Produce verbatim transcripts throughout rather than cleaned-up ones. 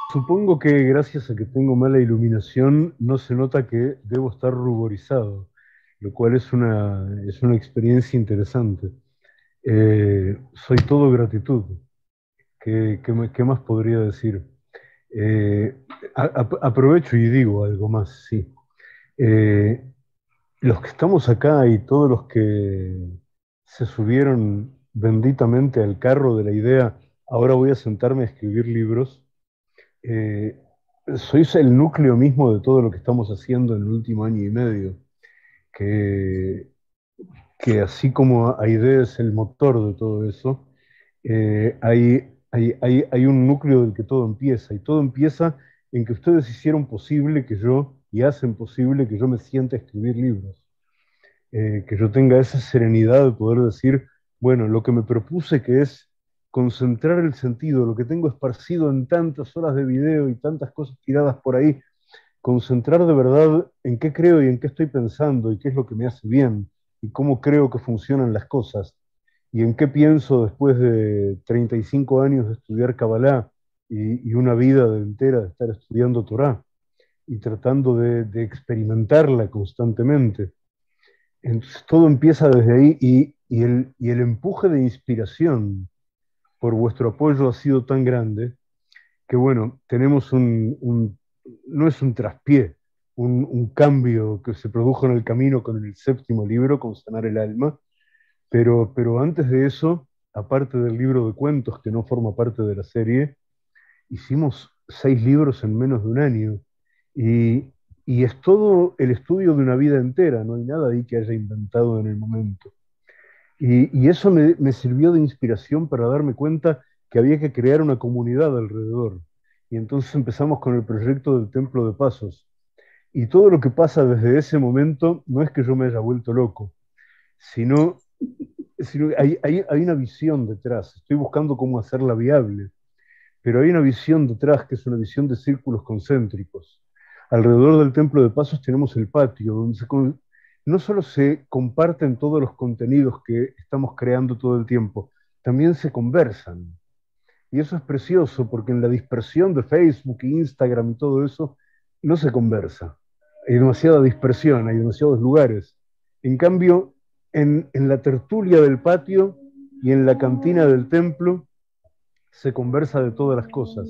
Supongo que gracias a que tengo mala iluminación no se nota que debo estar ruborizado, lo cual es una, es una experiencia interesante. Eh, soy todo gratitud. ¿Qué, qué me- qué más podría decir? Eh, a- a- Aprovecho y digo algo más, sí. Eh, los que estamos acá y todos los que se subieron benditamente al carro de la idea, ahora voy a sentarme a escribir libros. Eh, Sois el núcleo mismo de todo lo que estamos haciendo en el último año y medio, que, que así como AIDE es el motor de todo eso, eh, hay, hay, hay, hay un núcleo del que todo empieza, y todo empieza en que ustedes hicieron posible que yo, y hacen posible que yo me sienta a escribir libros, eh, que yo tenga esa serenidad de poder decir, bueno, lo que me propuse que es concentrar el sentido, lo que tengo esparcido en tantas horas de video y tantas cosas tiradas por ahí, concentrar de verdad en qué creo y en qué estoy pensando y qué es lo que me hace bien y cómo creo que funcionan las cosas y en qué pienso después de treinta y cinco años de estudiar Kabbalah y, y una vida de entera de estar estudiando Torah y tratando de, de experimentarla constantemente. Entonces todo empieza desde ahí y, y el, y el empuje de inspiración por vuestro apoyo ha sido tan grande que bueno, tenemos un, un- no es un traspié, un, un cambio que se produjo en el camino con el séptimo libro, con Sanar el Alma, pero, pero antes de eso, aparte del libro de cuentos que no forma parte de la serie, hicimos seis libros en menos de un año y, y es todo el estudio de una vida entera, no hay nada ahí que haya inventado en el momento. Y, y eso me, me sirvió de inspiración para darme cuenta que había que crear una comunidad alrededor. Y entonces empezamos con el proyecto del Templo de Pasos. Y todo lo que pasa desde ese momento no es que yo me haya vuelto loco, sino, sino hay, hay, hay una visión detrás. Estoy buscando cómo hacerla viable, pero hay una visión detrás que es una visión de círculos concéntricos. Alrededor del Templo de Pasos tenemos el patio, donde se con- no solo se comparten todos los contenidos que estamos creando todo el tiempo, también se conversan. Y eso es precioso porque en la dispersión de Facebook, Instagram y todo eso, no se conversa. Hay demasiada dispersión, hay demasiados lugares. En cambio, en, en la tertulia del patio y en la cantina del templo, se conversa de todas las cosas.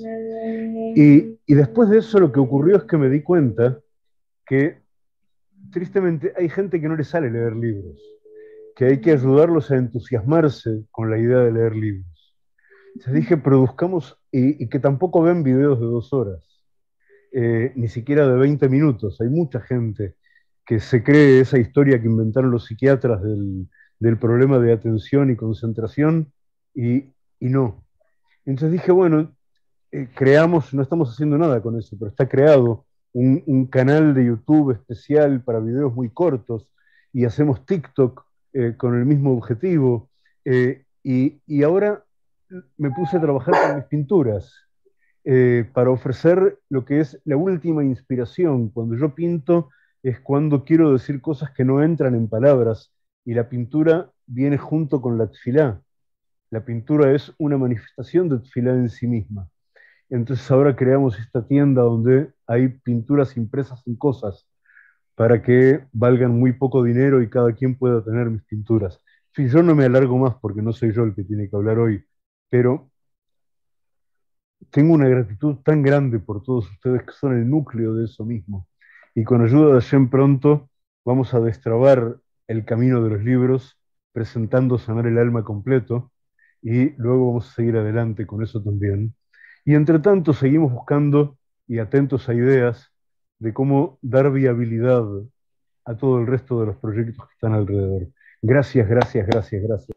Y, y después de eso lo que ocurrió es que me di cuenta que tristemente hay gente que no le sale leer libros, que hay que ayudarlos a entusiasmarse con la idea de leer libros. Entonces dije, produzcamos, y, y que tampoco ven videos de dos horas, eh, ni siquiera de veinte minutos. Hay mucha gente que se cree esa historia que inventaron los psiquiatras del, del problema de atención y concentración, y, y no. Entonces dije, bueno, eh, creamos, no estamos haciendo nada con eso, pero está creado un, un canal de YouTube especial para videos muy cortos y hacemos TikTok eh, con el mismo objetivo. Eh, y, y ahora me puse a trabajar con mis pinturas eh, para ofrecer lo que es la última inspiración. Cuando yo pinto es cuando quiero decir cosas que no entran en palabras y la pintura viene junto con la tfilá. La pintura es una manifestación de tfilá en sí misma. Entonces ahora creamos esta tienda donde hay pinturas impresas en cosas para que valgan muy poco dinero y cada quien pueda tener mis pinturas. Sí, yo no me alargo más porque no soy yo el que tiene que hablar hoy, pero tengo una gratitud tan grande por todos ustedes que son el núcleo de eso mismo. Y con ayuda de Hashem pronto vamos a destrabar el camino de los libros, presentando Sanar el Alma completo, y luego vamos a seguir adelante con eso también. Y entre tanto seguimos buscando y atentos a ideas de cómo dar viabilidad a todo el resto de los proyectos que están alrededor. Gracias, gracias, gracias, gracias.